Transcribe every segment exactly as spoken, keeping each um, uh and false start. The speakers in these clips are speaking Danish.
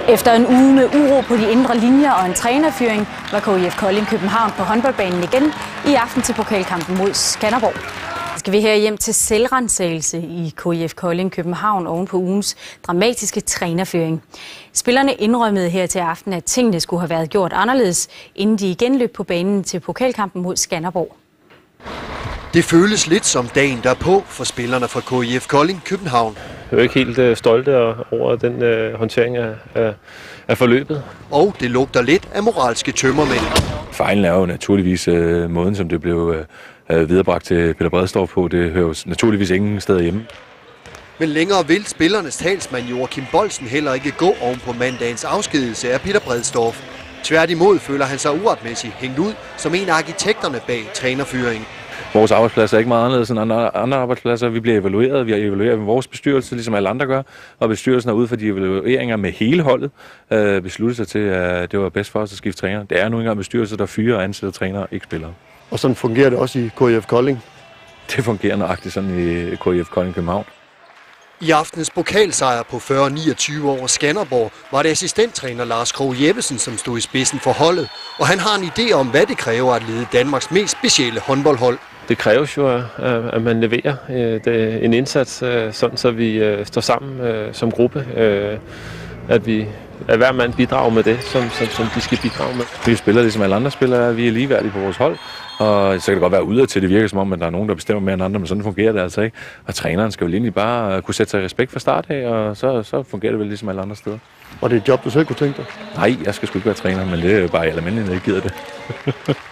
Efter en uge med uro på de indre linjer og en trænerfyring, var K I F Kolding København på håndboldbanen igen i aften til pokalkampen mod Skanderborg. Skal vi her hjem til selvransagelse i K I F Kolding København oven på ugens dramatiske trænerfyring. Spillerne indrømmede her til aften, at tingene skulle have været gjort anderledes, inden de igen løb på banen til pokalkampen mod Skanderborg. Det føles lidt som dagen derpå for spillerne fra K I F Kolding København. Jeg er ikke helt øh, stolte over den øh, håndtering af, af, af forløbet. Og det lugter lidt af moralske tømmermænd. Fejlen er jo naturligvis øh, måden, som det blev øh, viderebragt til Peter Bredsdorff på. Det hører jo naturligvis ingen steder hjemme. Men længere vil spillernes talsmand Joachim Boldsen heller ikke gå oven på mandagens afskedelse af Peter Bredsdorff. Tværtimod føler han sig uretmæssigt hængt ud som en af arkitekterne bag trænerfyringen. Vores arbejdsplads er ikke meget anderledes end andre, andre arbejdspladser. Vi bliver evalueret. Vi har evalueret med vores bestyrelse, ligesom alle andre gør. Og bestyrelsen er ud for de evalueringer med hele holdet øh, besluttet sig til, at det var bedst for os at skifte træner. Det er nu engang bestyrelser, der fyrer og ansætter trænere, ikke spillere. Og sådan fungerer det også i K I F Kolding? Det fungerer nøjagtigt sådan i K I F Kolding København. I aftenens pokalsejr på fyrre niogtyve over Skanderborg var det assistenttræner Lars Krogh Jeppesen, som stod i spidsen for holdet. Og han har en idé om, hvad det kræver at lede Danmarks mest specielle håndboldhold. Det kræves jo, at man leverer en indsats, sådan så vi står sammen som gruppe. At vi at hver mand bidrager med det, som, som, som de skal bidrage med. Vi spiller ligesom alle andre spillere. Vi er ligeværdige på vores hold. Og så kan det godt være udadtil, det virker som om, at der er nogen, der bestemmer mere end andre, men sådan fungerer det altså ikke. Og træneren skal jo egentlig bare kunne sætte sig i respekt fra start af, og så, så fungerer det vel ligesom alle andre steder. Og det er et job, du selv kunne tænke dig? Nej, jeg skal sgu ikke være træner, men det er jo bare i almindelighed, jeg gider det.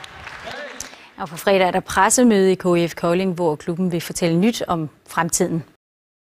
Og på fredag er der pressemøde i K I F Kolding, hvor klubben vil fortælle nyt om fremtiden.